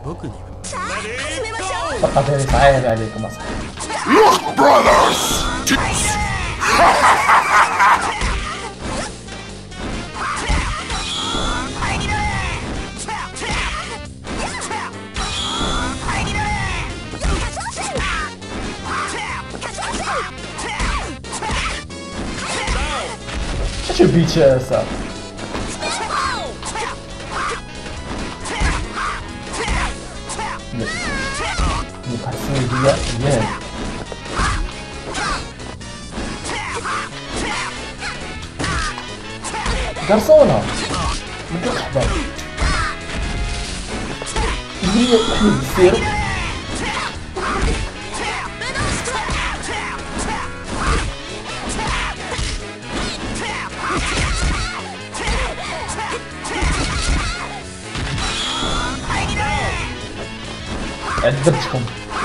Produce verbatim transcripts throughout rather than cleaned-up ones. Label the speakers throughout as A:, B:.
A: فقط عيب عليكم أصحابي.
B: Look, brothers!
A: Shut your bitch ass up. You can't see me yet. Yeah. Garçona! Muito rápido. Devia ser. عذبتكم.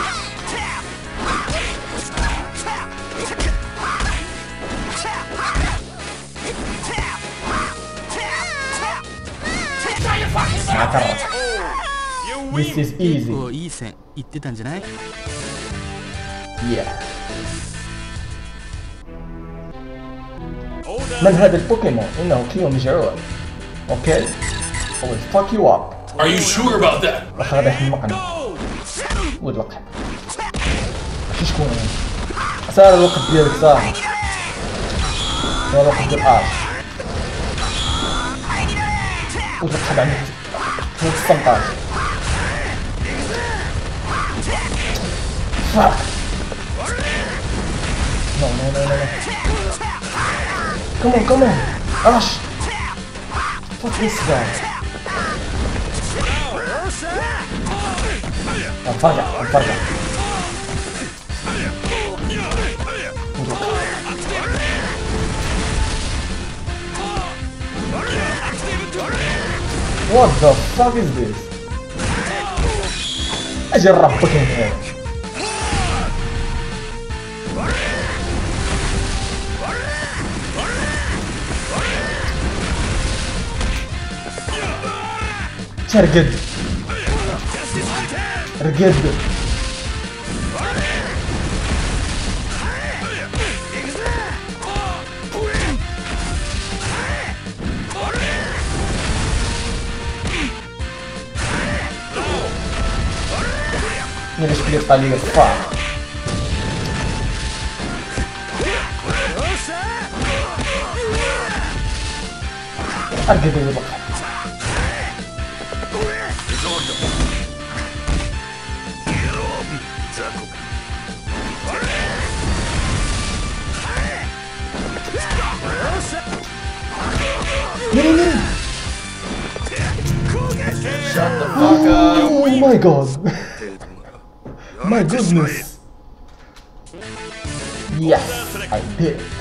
A: This is easy. Yeah. من هذا البوكيمون إنه كيو مجعول. Okay. I will fuck you up.
B: Are you sure about that?
A: راح هذا يحمقني. ود لقح. شو شكون أنا؟ صار الوقت ديالك صار. صار الوقت ديال آش. ود لقح عندك. ود السمطاج. Fuck. No, no, no, no, no. Come on, come on. Ash. Fuck this guy. انفرجع انفرجع. What the fuck is this? اجل ربك هنا. ترقد رقد نرش بلي قليل فا ارقد يبقى Miri, miri.
B: Shut the fuck up!
A: Oh my god! My goodness! Yes, I did.